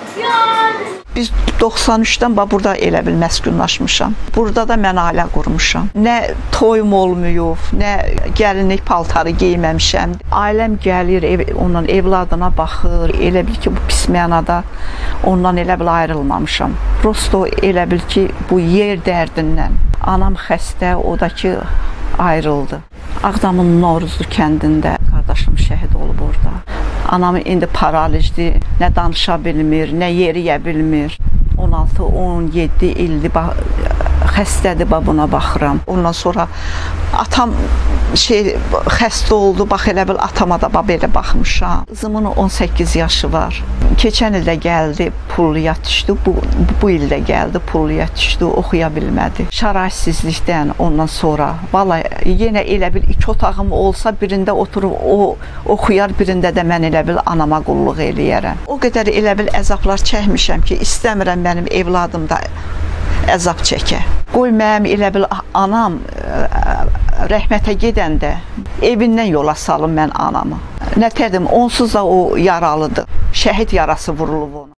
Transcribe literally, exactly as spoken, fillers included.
Biz doxsan üçdən burada elə bil məskunlaşmışam. Burada da mən ailə qurmuşam. Nə toyum olmayıb, nə gəlinlik paltarı geyməmişəm. Ailəm gəlir, ev, ondan evladına baxır. Elə bil ki, bu pis mənada ondan elə bil ayrılmamışam. Prosto elə bil ki, bu yer dərdindən. Anam xəstə, o da ki, ayrıldı. Ağdamın Novruzlu kəndində qardaşım şəhid olub orada. Anam indi paralizdir, nə danışa bilmir, nə yeriyə bilmir. on altı on yeddi ildir xəstədir, buna baxıram. Ondan sonra atam şey xəstə oldu, bax elə bil atama da belə baxmışam. Qızımın on səkkiz yaşı var. Keçən ildə gəldi, pulluya düşdü. Bu, bu ildə gəldi, pulluya düşdü, oxuya bilmədi. Şəraitsizlikdən ondan sonra, vallahi yenə elə bil iki otağım olsa, birində oturub o oxuyar, birində də mən elə bil anama qulluq eləyərəm. O qədər elə bil əzablar çəkmişəm ki, istəmirəm mənim evladım da əzab çəkə. Qoy mənim elə bil anam rəhmətə gedəndə evindən yola salım mən anamı. Nə tədim, onsuz da o yaralıdır. Şəhid yarası vurulub ona.